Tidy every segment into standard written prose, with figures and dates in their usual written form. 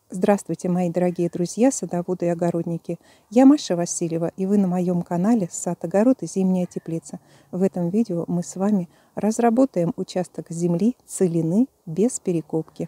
Здравствуйте, мои дорогие друзья, садоводы и огородники. Я Маша Васильева, и вы на моем канале «Сад, огород и зимняя теплица». В этом видео мы с вами разработаем участок земли целины без перекопки.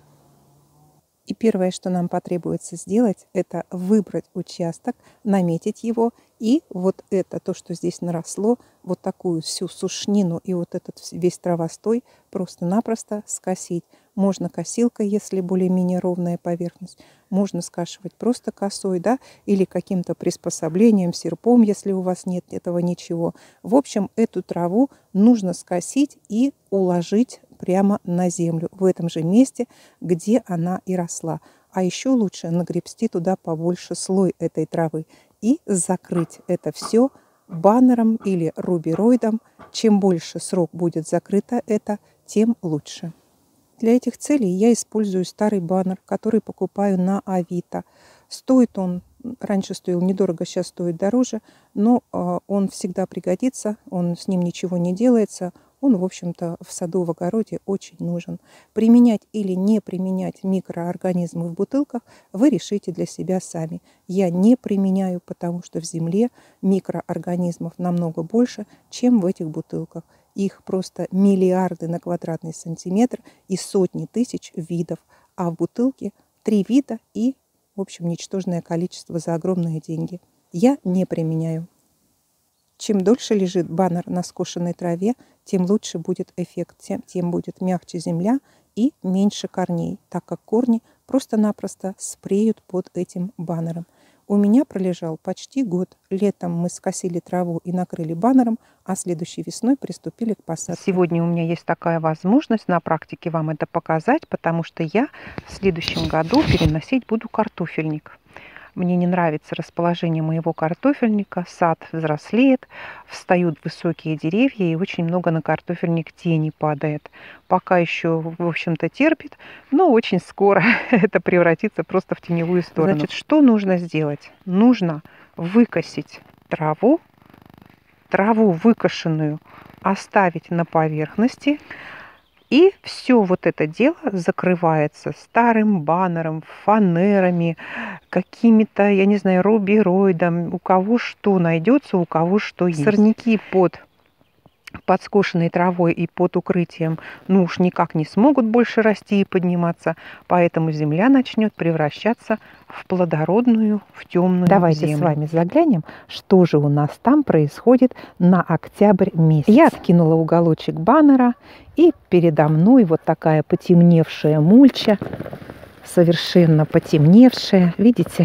И первое, что нам потребуется сделать, это выбрать участок, наметить его, и вот это, то, что здесь наросло, вот такую всю сушнину и вот этот весь травостой просто-напросто скосить. Можно косилкой, если более-менее ровная поверхность, можно скашивать просто косой, да, или каким-то приспособлением, серпом, если у вас нет этого ничего. В общем, эту траву нужно скосить и уложить прямо на землю, в этом же месте, где она и росла. А еще лучше нагребсти туда побольше слой этой травы и закрыть это все баннером или рубероидом. Чем больше срок будет закрыто это, тем лучше. Для этих целей я использую старый баннер, который покупаю на Авито. Стоит он, раньше стоил недорого, сейчас стоит дороже, но он всегда пригодится, с ним ничего не делается. Он, в общем-то, в саду, в огороде очень нужен. Применять или не применять микроорганизмы в бутылках вы решите для себя сами. Я не применяю, потому что в земле микроорганизмов намного больше, чем в этих бутылках. Их просто миллиарды на квадратный сантиметр и сотни тысяч видов. А в бутылке 3 вида и, в общем, ничтожное количество за огромные деньги. Я не применяю. Чем дольше лежит баннер на скошенной траве, тем лучше будет эффект, тем будет мягче земля и меньше корней, так как корни просто-напросто спреют под этим баннером. У меня пролежал почти год. Летом мы скосили траву и накрыли баннером, а следующей весной приступили к посадке. Сегодня у меня есть такая возможность на практике вам это показать, потому что я в следующем году переносить буду картофельник. Мне не нравится расположение моего картофельника, сад взрослеет, встают высокие деревья и очень много на картофельник тени падает. Пока еще, в общем-то, терпит, но очень скоро это превратится просто в теневую сторону. Значит, что нужно сделать? Нужно выкосить траву выкошенную оставить на поверхности. И все вот это дело закрывается старым баннером, фанерами, какими-то, я не знаю, рубероидом, у кого что найдется, у кого что есть. Сорняки под скошенной травой и под укрытием, ну уж никак не смогут больше расти и подниматься, поэтому земля начнет превращаться в плодородную, в темную землю. Давайте с вами заглянем, что же у нас там происходит на октябрь месяц. Я откинула уголочек баннера, и передо мной вот такая потемневшая мульча, совершенно потемневшая, видите?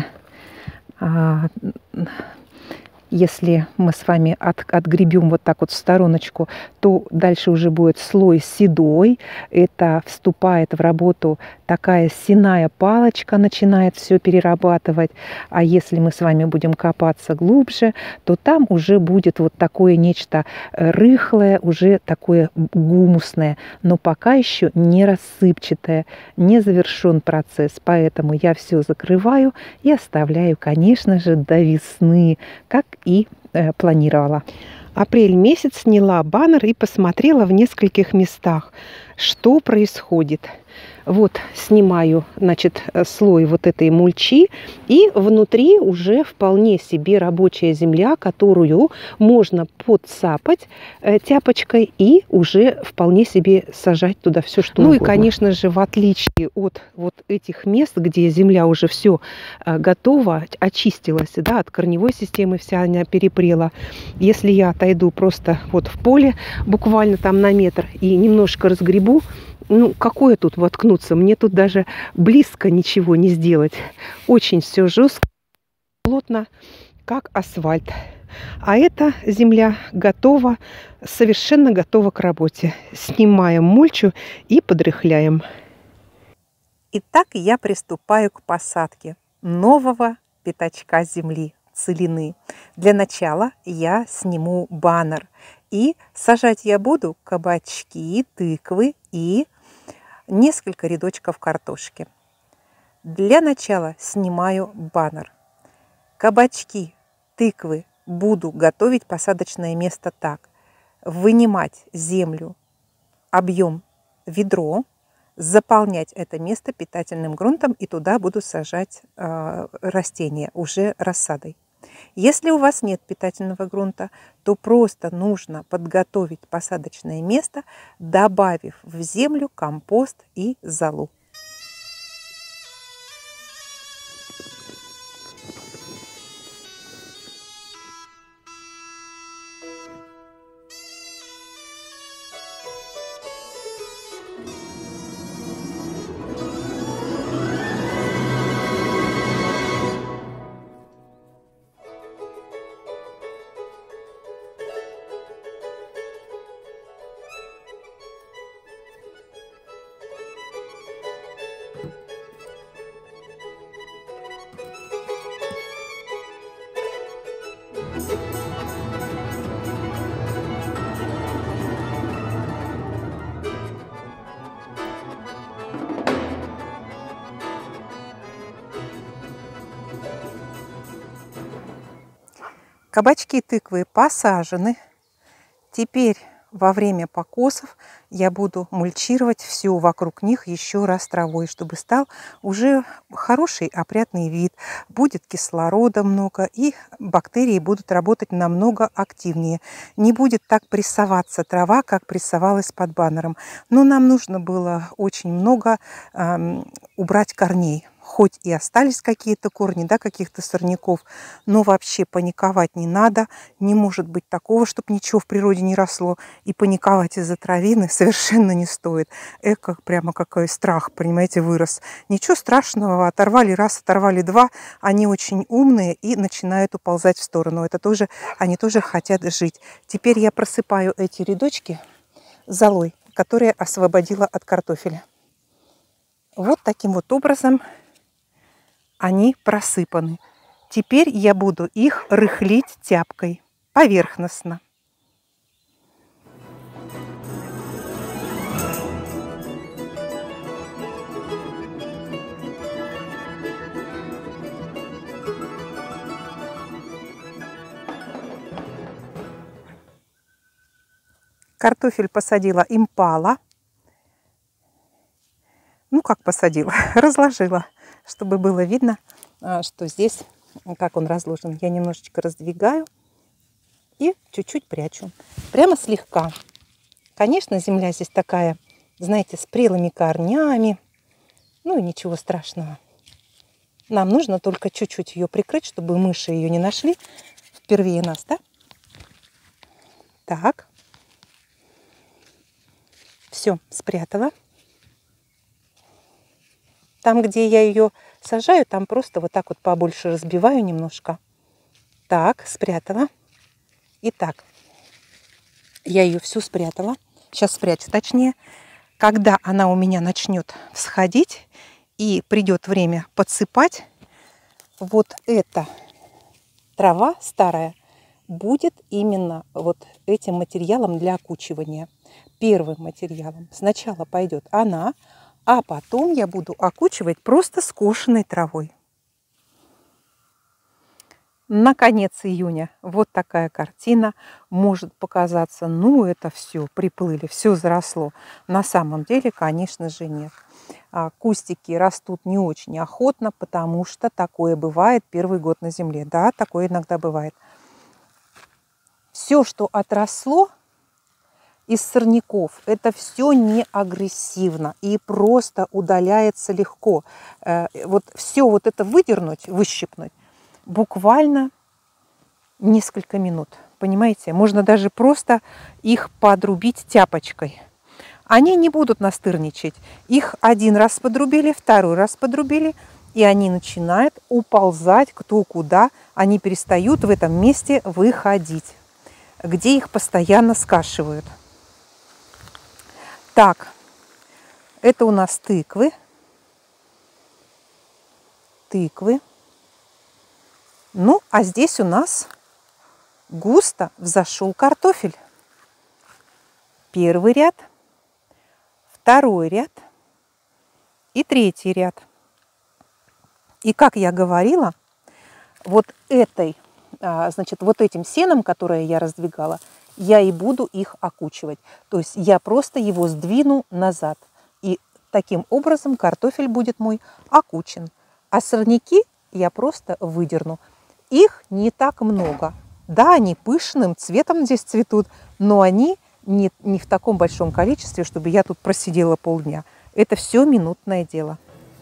Если мы с вами отгребем вот так вот в стороночку, то дальше уже будет слой седой. Это вступает в работу такая сенная палочка, начинает все перерабатывать. А если мы с вами будем копаться глубже, то там уже будет вот такое нечто рыхлое, уже такое гумусное, но пока еще не рассыпчатое, не завершен процесс. Поэтому я все закрываю и оставляю, конечно же, до весны, как и планировала. Апрель месяц сняла баннер и посмотрела в нескольких местах, что происходит. Вот снимаю, значит, слой вот этой мульчи, и внутри уже вполне себе рабочая земля, которую можно подсапать тяпочкой и уже вполне себе сажать туда все, что угодно. Ну и, конечно же, в отличие от вот этих мест, где земля уже все готова, очистилась, да, от корневой системы вся она перепрела. Если я отойду просто вот в поле, буквально там на метр, и немножко разгребу, ну, какое тут воткнуться? Мне тут даже близко ничего не сделать. Очень все жестко, плотно, как асфальт. А эта земля готова, совершенно готова к работе. Снимаем мульчу и подрыхляем. Итак, я приступаю к посадке нового пятачка земли, целины. Для начала я сниму баннер. И сажать я буду кабачки, тыквы и несколько рядочков картошки. Для начала снимаю баннер. Кабачки, тыквы буду готовить посадочное место так. Вынимать землю, объем ведро, заполнять это место питательным грунтом, и туда буду сажать растения уже рассадой. Если у вас нет питательного грунта, то просто нужно подготовить посадочное место, добавив в землю компост и золу. Кабачки и тыквы посажены. Теперь во время покосов я буду мульчировать все вокруг них еще раз травой, чтобы стал уже хороший опрятный вид. Будет кислорода много, и бактерии будут работать намного активнее. Не будет так прессоваться трава, как прессовалась под баннером. Но нам нужно было очень много убрать корней. Хоть и остались какие-то корни, да, каких-то сорняков, но вообще паниковать не надо. Не может быть такого, чтобы ничего в природе не росло. И паниковать из-за травины совершенно не стоит. Прямо какой страх, понимаете, вырос. Ничего страшного, оторвали раз, оторвали два. Они очень умные и начинают уползать в сторону. Это тоже, они тоже хотят жить. Теперь я просыпаю эти рядочки золой, которая освободила от картофеля. Вот таким вот образом они просыпаны. Теперь я буду их рыхлить тяпкой поверхностно. Картофель посадила импала. Ну, как посадила? Разложила, чтобы было видно, что здесь, как он разложен. Я немножечко раздвигаю и чуть-чуть прячу. Прямо слегка. Конечно, земля здесь такая, знаете, с прелыми корнями. Ну, и ничего страшного. Нам нужно только чуть-чуть ее прикрыть, чтобы мыши ее не нашли впервые нас, да? Так. Все, спрятала. Там, где я ее сажаю, там просто вот так вот побольше разбиваю немножко. Так, спрятала. Итак, я ее всю спрятала. Сейчас спрячу, точнее. Когда она у меня начнет всходить и придет время подсыпать, вот эта трава старая будет именно вот этим материалом для окучивания. Первым материалом сначала пойдет она, а потом я буду окучивать просто скошенной травой. На конец июня вот такая картина может показаться, ну это все, приплыли, все заросло. На самом деле, конечно же, нет. Кустики растут не очень охотно, потому что такое бывает первый год на земле. Да, такое иногда бывает. Все, что отросло из сорняков, это все не агрессивно и просто удаляется легко. Вот все вот это выдернуть, выщипнуть буквально несколько минут. Понимаете? Можно даже просто их подрубить тяпочкой. Они не будут настырничать. Их один раз подрубили, второй раз подрубили, и они начинают уползать кто куда. Они перестают в этом месте выходить, где их постоянно скашивают. Так, это у нас тыквы. Тыквы. Ну, а здесь у нас густо взошел картофель. Первый ряд, второй ряд и третий ряд. И как я говорила, вот вот этим сеном, которое я раздвигала, я и буду их окучивать. То есть я просто его сдвину назад. И таким образом картофель будет мой окучен. А сорняки я просто выдерну. Их не так много. Да, они пышным цветом здесь цветут, но они не в таком большом количестве, чтобы я тут просидела полдня. Это все минутное дело.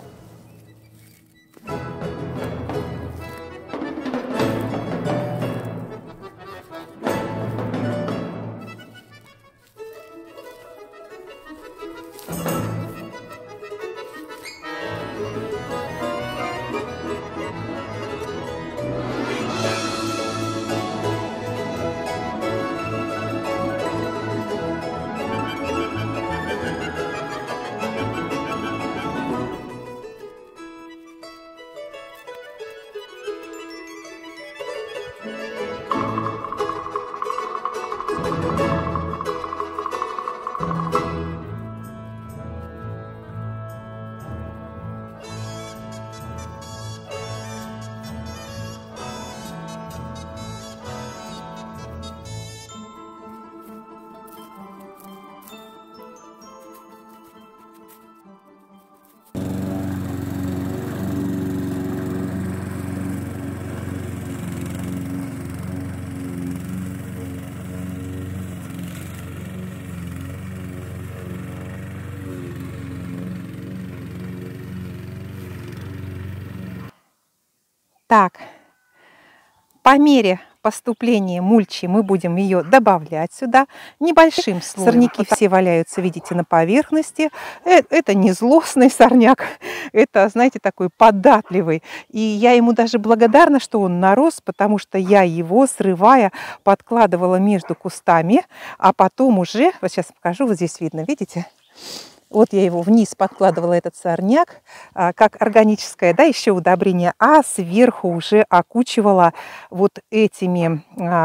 Так, по мере поступления мульчи мы будем ее добавлять сюда небольшим слоем. Сорняки все валяются, видите, на поверхности. Это не злостный сорняк, это, знаете, такой податливый. И я ему даже благодарна, что он нарос, потому что я его, срывая, подкладывала между кустами, а потом уже, вот сейчас покажу, вот здесь видно, видите? Вот я его вниз подкладывала, этот сорняк, как органическое, да, еще удобрение, а сверху уже окучивала вот этим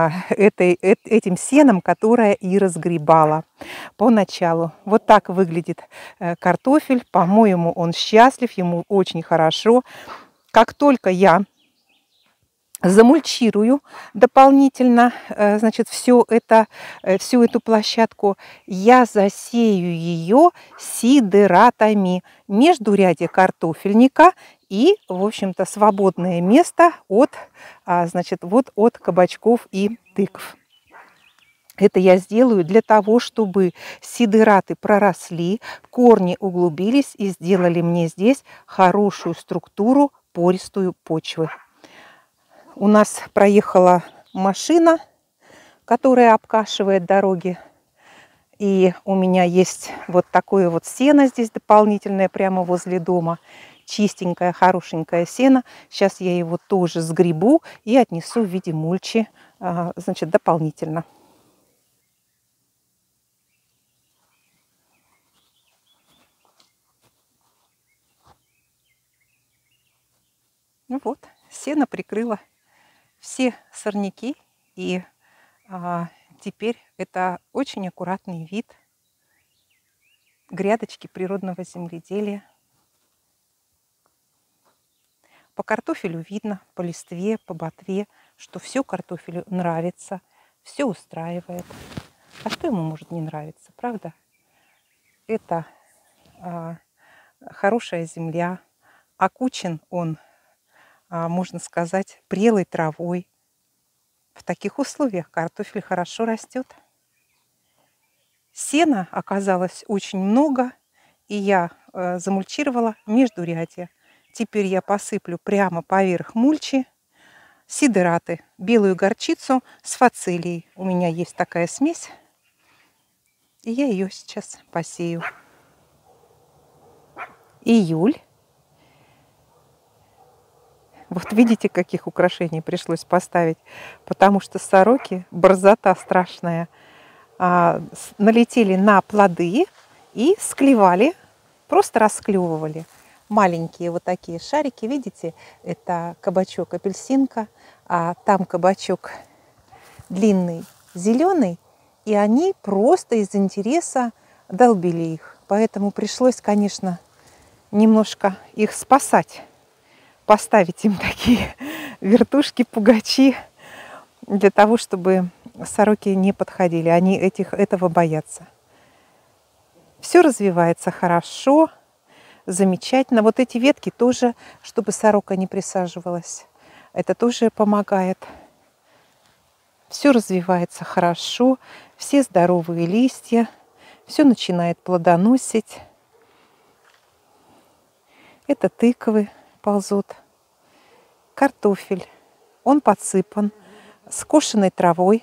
сеном, которое и разгребала поначалу. Вот так выглядит картофель. По-моему, он счастлив, ему очень хорошо. Как только я замульчирую дополнительно, значит, всю эту площадку, я засею ее сидератами, междурядье картофельника и, в общем-то, свободное место от, значит, вот от кабачков и тыкв. Это я сделаю для того, чтобы сидераты проросли, корни углубились и сделали мне здесь хорошую структуру, пористую почвы. У нас проехала машина, которая обкашивает дороги. И у меня есть вот такое вот сено здесь дополнительное прямо возле дома. Чистенькое, хорошенькое сено. Сейчас я его тоже сгребу и отнесу в виде мульчи, значит, дополнительно. Ну вот, сено прикрыло все сорняки, и теперь это очень аккуратный вид грядочки природного земледелия. По картофелю видно, по листве, по ботве, что все картофелю нравится, все устраивает. А что ему может не нравиться, правда? Это хорошая земля, окучен он, можно сказать, прелой травой. В таких условиях картофель хорошо растет. Сена оказалось очень много, и я замульчировала междурядье. Теперь я посыплю прямо поверх мульчи сидераты, белую горчицу с фацелией. У меня есть такая смесь, и я ее сейчас посею. Июль. Вот видите, каких украшений пришлось поставить, потому что сороки, борзота страшная, налетели на плоды и склевали, просто расклевывали. Маленькие вот такие шарики, видите, это кабачок апельсинка, а там кабачок длинный, зеленый, и они просто из интереса долбили их. Поэтому пришлось, конечно, немножко их спасать. Поставить им такие вертушки, пугачи, для того, чтобы сороки не подходили. Они этого боятся. Все развивается хорошо. замечательно. Вот эти ветки тоже, чтобы сорока не присаживалась. Это тоже помогает. Все развивается хорошо, все здоровые листья, все начинает плодоносить. Это тыквы ползут, картофель. Он подсыпан скошенной травой.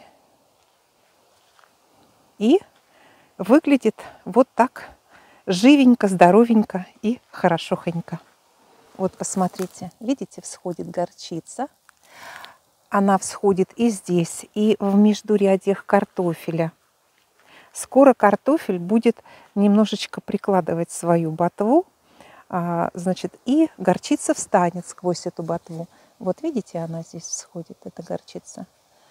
И выглядит вот так живенько, здоровенько и хорошохонько. Вот посмотрите, видите, всходит горчица. Она всходит и здесь, и в междурядьях картофеля. Скоро картофель будет немножечко прикладывать свою ботву, значит, и горчица встанет сквозь эту ботву. Вот видите, она здесь всходит, эта горчица.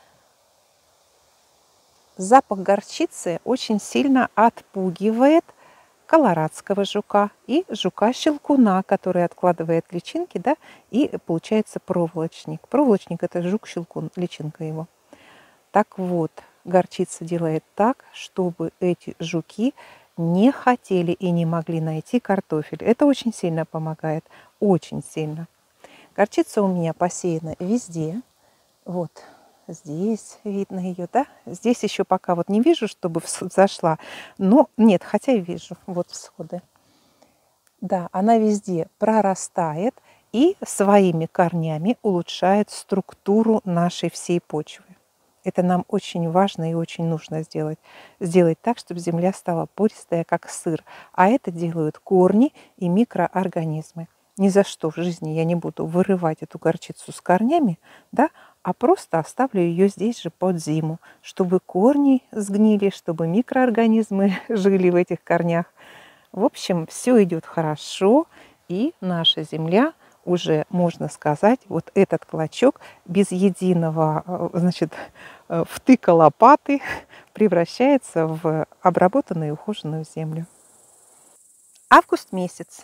Запах горчицы очень сильно отпугивает колорадского жука и жука-щелкуна, который откладывает личинки, да, и получается проволочник. Проволочник – это жук-щелкун, личинка его. Так вот, горчица делает так, чтобы эти жуки не хотели и не могли найти картофель. Это очень сильно помогает, очень сильно. Горчица у меня посеяна везде. Вот здесь видно ее, да? Здесь еще пока вот не вижу, чтобы взошла. Но нет, хотя и вижу. Вот всходы. Да, она везде прорастает и своими корнями улучшает структуру нашей всей почвы. Это нам очень важно и очень нужно сделать. Сделать так, чтобы земля стала пористая, как сыр. А это делают корни и микроорганизмы. Ни за что в жизни я не буду вырывать эту горчицу с корнями, да, а просто оставлю ее здесь же под зиму, чтобы корни сгнили, чтобы микроорганизмы жили в этих корнях. В общем, все идет хорошо, и наша земля уже, можно сказать, вот этот клочок без единого, значит, втыка лопаты превращается в обработанную и ухоженную землю. Август месяц.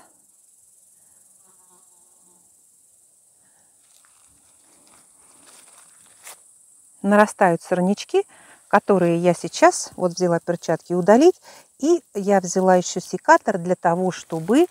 Нарастают сорнячки, которые я сейчас вот взяла перчатки удалить, и я взяла еще секатор для того, чтобы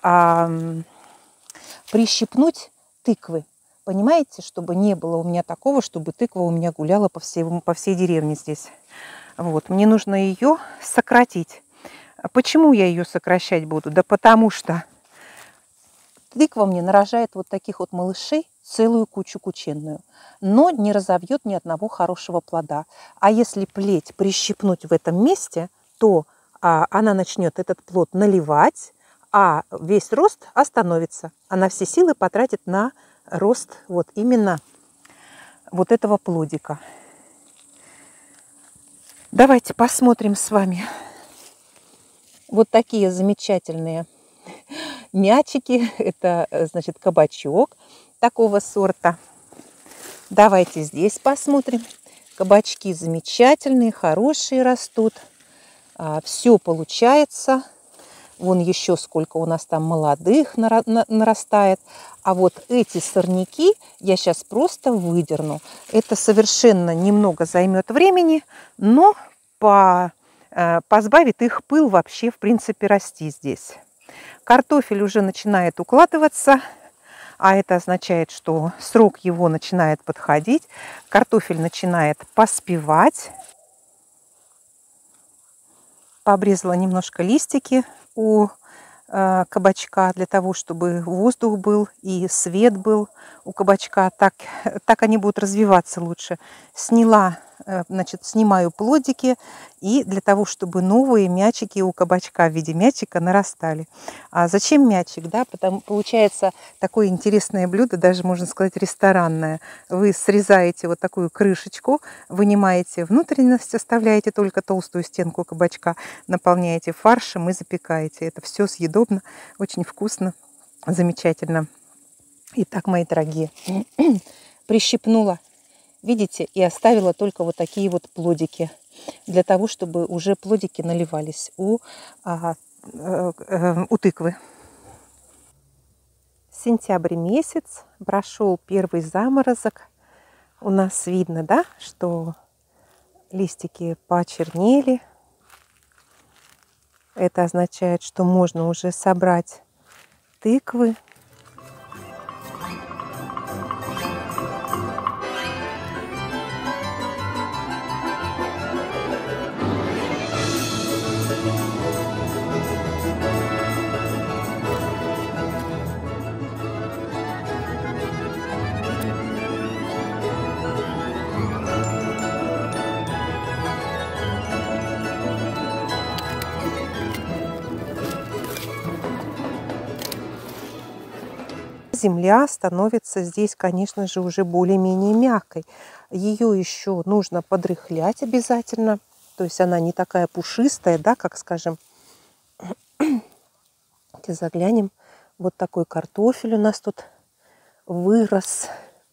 прищипнуть тыквы. Понимаете, чтобы не было у меня такого, чтобы тыква у меня гуляла по всей деревне здесь. Вот, мне нужно ее сократить. Почему я ее сокращать буду? Да потому что тыква мне нарожает вот таких вот малышей, целую кучу кученную, но не разовьет ни одного хорошего плода. А если плеть прищипнуть в этом месте, то она начнет этот плод наливать, а весь рост остановится. Она все силы потратит на рост вот именно вот этого плодика. Давайте посмотрим с вами вот такие замечательные мячики. Это, значит, кабачок такого сорта. Давайте здесь посмотрим. Кабачки замечательные, хорошие растут. Все получается. Вон еще сколько у нас там молодых нарастает. А вот эти сорняки я сейчас просто выдерну. Это совершенно немного займет времени, но позбавит их пыл вообще, в принципе, расти здесь. Картофель уже начинает укладываться, а это означает, что срок его начинает подходить. Картофель начинает поспевать. Пообрезала немножко листики у кабачка для того, чтобы воздух был и свет был у кабачка. Так они будут развиваться лучше. Снимаю плодики, и для того, чтобы новые мячики у кабачка в виде мячика нарастали. А зачем мячик? Да? Получается такое интересное блюдо, даже можно сказать ресторанное. Вы срезаете вот такую крышечку, вынимаете внутренность, оставляете только толстую стенку кабачка, наполняете фаршем и запекаете. Это все съедобно, очень вкусно, замечательно. Итак, мои дорогие, прищипнула. Видите, и оставила только вот такие вот плодики, для того, чтобы уже плодики наливались у тыквы. Сентябрь месяц, прошел первый заморозок. У нас видно, да, что листики почернели. Это означает, что можно уже собрать тыквы. Земля становится здесь, конечно же, уже более-менее мягкой. Ее еще нужно подрыхлять обязательно. То есть она не такая пушистая, да, как, скажем, заглянем. Вот такой картофель у нас тут вырос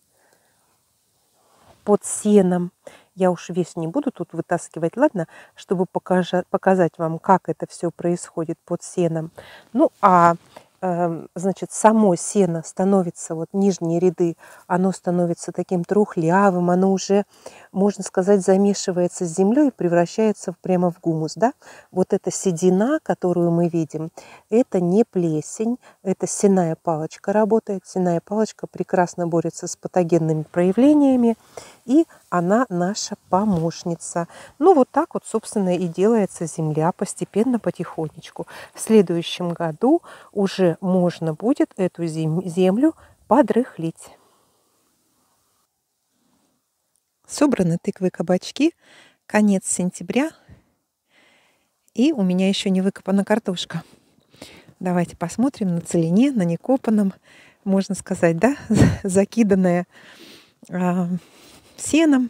под сеном. Я уж весь не буду тут вытаскивать, ладно, чтобы показать вам, как это все происходит под сеном. Ну, значит, само сено становится, вот нижние ряды, оно становится таким трухлявым, оно уже, можно сказать, замешивается с землей и превращается прямо в гумус, да. Вот эта седина, которую мы видим, это не плесень, это сенная палочка работает. Сенная палочка прекрасно борется с патогенными проявлениями, и она наша помощница. Ну, вот так вот, собственно, и делается земля постепенно, потихонечку. В следующем году уже можно будет эту землю подрыхлить. Собраны тыквы, кабачки, конец сентября, и у меня еще не выкопана картошка. Давайте посмотрим на целине, на некопанном, можно сказать, да, закиданная сеном.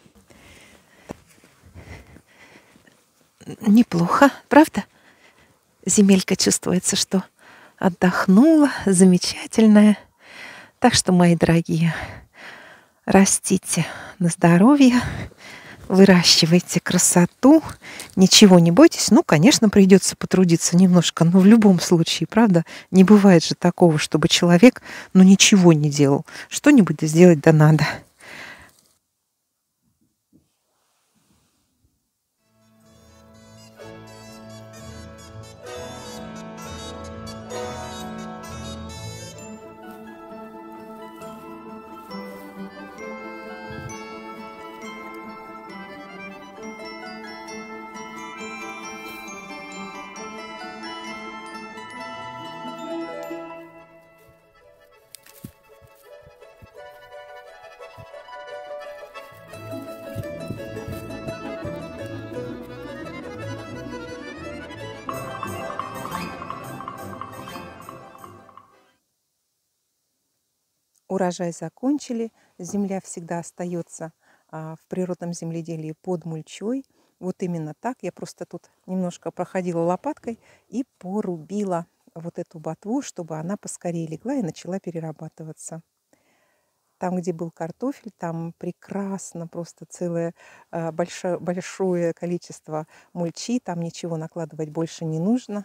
Неплохо, правда? Земелька чувствуется, что отдохнула, замечательная. Так что, мои дорогие, растите на здоровье, выращивайте красоту, ничего не бойтесь. Ну, конечно, придется потрудиться немножко, но в любом случае, правда, не бывает же такого, чтобы человек, ну, ничего не делал. Что-нибудь сделать да надо. Урожай закончили, земля всегда остается в природном земледелии под мульчой. Вот именно так. Я просто тут немножко проходила лопаткой и порубила вот эту ботву, чтобы она поскорее легла и начала перерабатываться. Там, где был картофель, там прекрасно, просто целое большое количество мульчи, там ничего накладывать больше не нужно.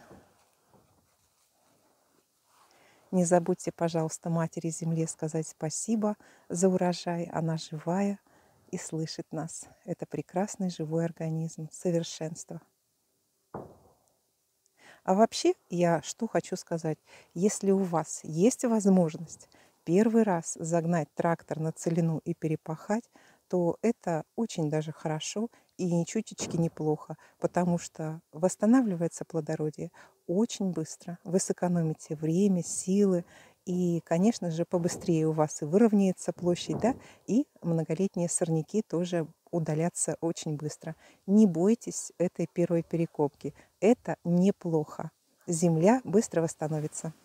Не забудьте, пожалуйста, Матери Земле сказать спасибо за урожай. Она живая и слышит нас. Это прекрасный живой организм, совершенство. А вообще, я что хочу сказать. Если у вас есть возможность первый раз загнать трактор на целину и перепахать, то это очень даже хорошо и ни чуточки неплохо, потому что восстанавливается плодородие очень быстро. Вы сэкономите время, силы, и, конечно же, побыстрее у вас и выровняется площадь, да, и многолетние сорняки тоже удалятся очень быстро. Не бойтесь этой первой перекопки. Это неплохо. Земля быстро восстановится.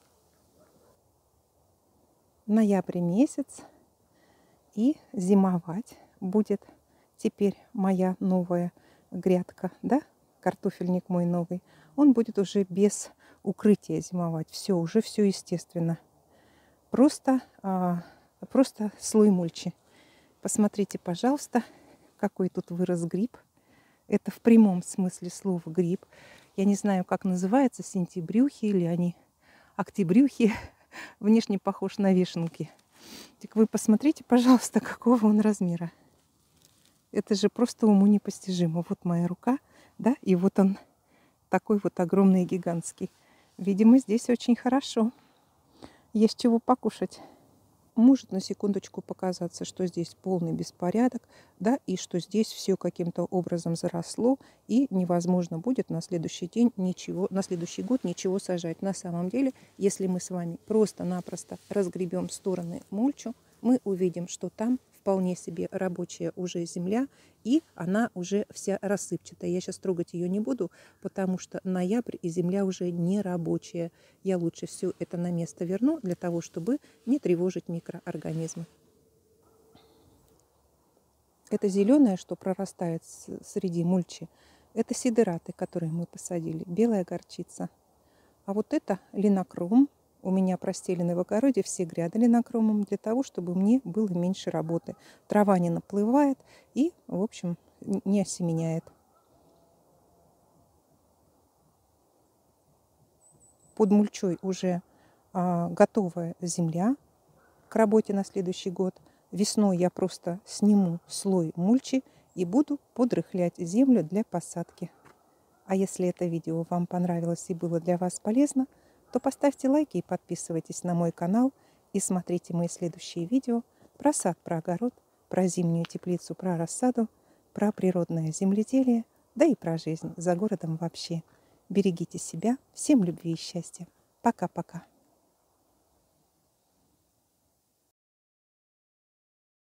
Ноябрь месяц, и зимовать будет теперь моя новая грядка, да, картофельник мой новый. Он будет уже без укрытия зимовать. Уже все естественно. Просто слой мульчи. Посмотрите, пожалуйста, какой тут вырос гриб. Это в прямом смысле слова гриб. Я не знаю, как называется, сентябрюхи или они октябрюхи. Внешне похож на вишенки. Так вы посмотрите, пожалуйста, какого он размера. Это же просто уму непостижимо. Вот моя рука, да, и вот он такой вот огромный, гигантский. Видимо, здесь очень хорошо. есть чего покушать. Может на секундочку показаться, что здесь полный беспорядок, да, и что здесь все каким-то образом заросло, и невозможно будет на следующий день ничего, на следующий год ничего сажать. На самом деле, если мы с вами просто-напросто разгребем стороны мульчу, мы увидим, что там вполне себе рабочая уже земля, и она уже вся рассыпчатая. Я сейчас трогать ее не буду, потому что ноябрь и земля уже не рабочая. Я лучше все это на место верну для того, чтобы не тревожить микроорганизмы. Это зеленое, что прорастает среди мульчи, это сидераты, которые мы посадили, белая горчица. А вот это линокром. У меня простелены в огороде все гряды линокромом для того, чтобы мне было меньше работы. Трава не наплывает и, в общем, не осеменяет. Под мульчой уже готовая земля к работе на следующий год. Весной я просто сниму слой мульчи и буду подрыхлять землю для посадки. А если это видео вам понравилось и было для вас полезно, то поставьте лайки и подписывайтесь на мой канал и смотрите мои следующие видео про сад, про огород, про зимнюю теплицу, про рассаду, про природное земледелие, да и про жизнь за городом вообще. Берегите себя, всем любви и счастья. Пока-пока.